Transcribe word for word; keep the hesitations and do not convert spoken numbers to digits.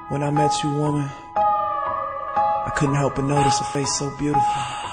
When I met you, woman, I couldn't help but notice a face so beautiful.